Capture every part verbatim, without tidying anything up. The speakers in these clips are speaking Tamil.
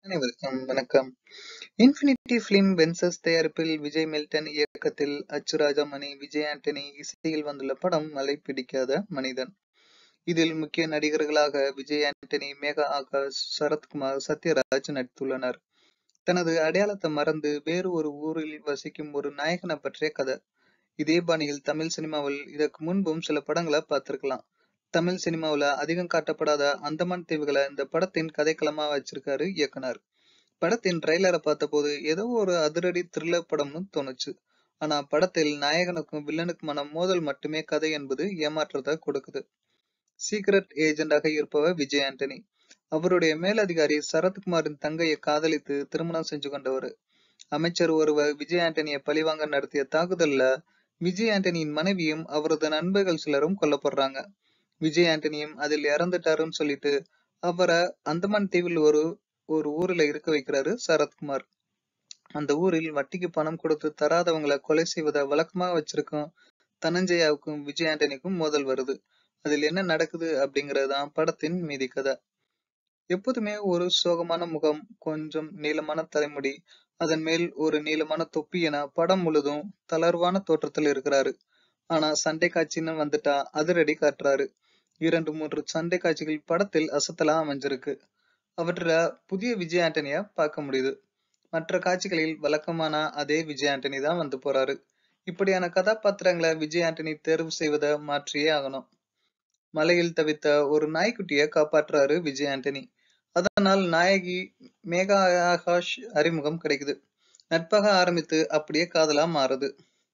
அனைவருக்கும் வணக்கம். இன்ஃபினிட்டி பிலிம் வென்சஸ் தயாரிப்பில் விஜய் மில்டன் இயக்கத்தில் அச்சு ராஜாமணி, விஜய் ஆண்டனி இசையில் வந்துள்ள படம் மலை பிடிக்காத மனிதன். இதில் முக்கிய நடிகர்களாக விஜய் ஆண்டனி, மேகா ஆகாஷ், சரத்குமார், சத்யராஜ் நடித்துள்ளனர். தனது அடையாளத்தை மறந்து வேறு ஒரு ஊரில் வசிக்கும் ஒரு நாயகனை பற்றிய கதை. இதே பாணியில் தமிழ் சினிமாவில் இதற்கு முன்பும் சில படங்களை பார்த்திருக்கலாம். தமிழ் சினிமாவுல அதிகம் காட்டப்படாத அந்தமான் தீவுகளை இந்த படத்தின் கதைக்களமா வச்சிருக்காரு இயக்குனர். படத்தின் ட்ரெய்லரை பார்த்தபோது ஏதோ ஒரு அதிரடி த்ரில்லர் படம்னு தோணுச்சு. ஆனா படத்தில் நாயகனுக்கும் வில்லனுக்குமான மோதல் மட்டுமே கதை என்பது ஏமாற்றத்தை கொடுக்குது. சீக்ரெட் ஏஜென்டாக இருப்பவர் விஜய் ஆண்டனி. அவருடைய மேலதிகாரி சரத்குமாரின் தங்கையை காதலித்து திருமணம் செஞ்சு கொண்டவர். அமைச்சர் ஒருவர் விஜய் ஆண்டனியை பழிவாங்க நடத்திய தாக்குதல்ல விஜய் ஆண்டனியின் மனைவியும் அவரது நண்பர்கள் சிலரும் கொல்லப்படுறாங்க. விஜய் ஆண்டனியும் அதில் இறந்துட்டாருன்னு சொல்லிட்டு அவரை அந்தமான் தீவில் ஒரு ஒரு ஊர்ல இருக்க வைக்கிறாரு சரத்குமார். அந்த ஊரில் வட்டிக்கு பணம் கொடுத்து தராதவங்களை கொலை செய்வதை வழக்கமாக வச்சிருக்கும் தனஞ்சயாவுக்கும் விஜய் ஆண்டனிக்கும் மோதல் வருது. அதில் என்ன நடக்குது அப்படிங்கறதுதான் படத்தின் மீதி கதை. எப்போதுமே ஒரு சோகமான முகம், கொஞ்சம் நீளமான தலைமுடி, அதன் மேல் ஒரு நீளமான தொப்பி என படம் முழுதும் தளர்வான தோற்றத்தில் இருக்கிறாரு. ஆனா சண்டை காட்சின்னு வந்துட்டா அதிரடி காட்டுறாரு. இரண்டு மூன்று சண்டை காட்சிகள் படத்தில் அசத்தலா அமைஞ்சிருக்கு. அவற்றுல புதிய விஜய் ஆண்டனியா பார்க்க முடியுது. மற்ற காட்சிகளில் வழக்கமான அதே விஜய் ஆண்டனி தான் வந்து போறாரு. இப்படியான கதாபாத்திரங்களை விஜய் ஆண்டனி தேர்வு செய்வதை மாற்றியே ஆகணும். மலையில் தவித்த ஒரு நாய்க்குட்டியை காப்பாற்றுறாரு விஜய் ஆண்டனி. அதனால் நாயகி மேகா ஆகாஷ் அறிமுகம் கிடைக்குது. நட்பாக ஆரம்பித்து அப்படியே காதலா மாறுது.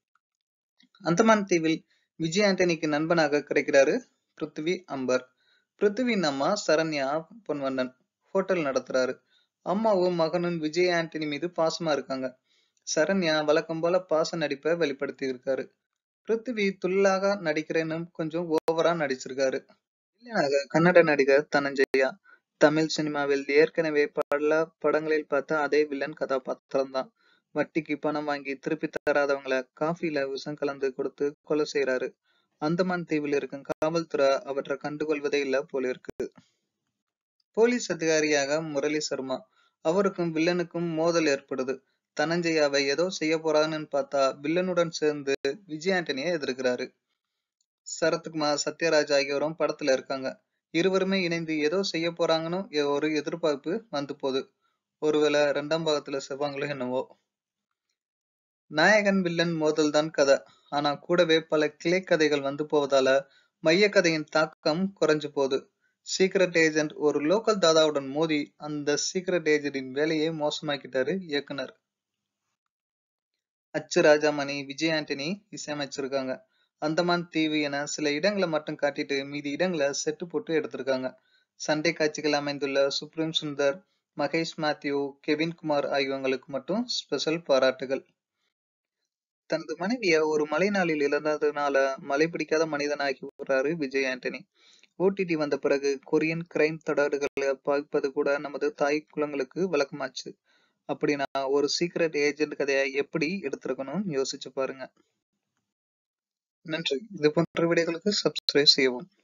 அந்தமான் தீவில் விஜய் ஆண்டனிக்கு நண்பனாக கிடைக்கிறாரு பிருத்திவி அம்பர். பிருத்திவின் அம்மா சரண்யா பொன்வண்ணன் ஹோட்டல் நடத்துறாரு. அம்மாவும் மகனும் விஜய் ஆண்டனி மீது பாசமா இருக்காங்க. சரண்யா வழக்கம் போல பாச நடிப்பை வெளிப்படுத்தி இருக்காரு. பிருத்திவி துள்ளாக நடிக்கிறேன்னு கொஞ்சம் ஓவரா நடிச்சிருக்காரு. வில்லனாக கன்னட நடிகர் தனஞ்சயா. தமிழ் சினிமாவில் ஏற்கனவே பல படங்களில் பார்த்த அதே வில்லன் கதாபாத்திரம் தான். வட்டிக்கு பணம் வாங்கி திருப்பி தராதவங்களை காஃபில விஷம் கலந்து கொடுத்து கொலை செய்யறாரு. அந்தமான் தீவில் இருக்கும் காவல்துறை அவற்றை கண்டுகொள்வதே இல்ல போல இருக்கு. போலீஸ் அதிகாரியாக முரளி சர்மா. அவருக்கும் வில்லனுக்கும் மோதல் ஏற்படுது. தனஞ்சயாவை ஏதோ செய்ய போறாங்கன்னு பார்த்தா வில்லனுடன் சேர்ந்து விஜய் ஆண்டனியை எதிர்க்கிறாரு. சரத்குமார், சத்யராஜ் ஆகியோரும் படத்துல இருக்காங்க. இருவருமே இணைந்து ஏதோ செய்ய போறாங்கன்னு ஒரு எதிர்பார்ப்பு வந்து போகுது. ஒருவேளை இரண்டாம் பாகத்துல செவ்வாங்களோ என்னவோ. நாயகன் வில்லன் மோதல் தான் கதை. ஆனா கூடவே பல கிளை கதைகள் வந்து போவதால மைய கதையின் தாக்கம் குறைஞ்சு போகுது. சீக்ரெட் ஏஜென்ட் ஒரு லோக்கல் தாதாவுடன் மோதி அந்த சீக்ரெட் ஏஜென்டின் வேலையை மோசமாக்கிட்டாரு இயக்குனர். அச்சு ராஜாமணி, விஜய் ஆண்டனி இசையமைச்சிருக்காங்க. அந்தமான் தீவு என சில இடங்களை மட்டும் காட்டிட்டு மீதி இடங்களை செட்டு போட்டு எடுத்திருக்காங்க. சண்டை காட்சிகள் அமைந்துள்ள சுப்ரீம் சுந்தர், மகேஷ் மேத்யூ, கெவின் குமார் ஆகியவங்களுக்கு மட்டும் ஸ்பெஷல் பாராட்டுகள். தனது மனைவிய ஒரு மழை நாளில் இழந்ததுனால மழை பிடிக்காத மனிதனாகி விடுறாரு விஜய் ஆண்டனி. ஓடிடி வந்த பிறகு கொரியன் கிரைம் தொடர்களை பார்ப்பது கூட நமது தாய் குலங்களுக்கு வழக்கமாச்சு. அப்படின்னா ஒரு சீக்ரெட் ஏஜென்ட் கதையை எப்படி எடுத்திருக்கணும்னு யோசிச்சு பாருங்க. நன்றி. இது போன்ற வீடியோக்களுக்கு சப்ஸ்கிரைப் செய்யவும்.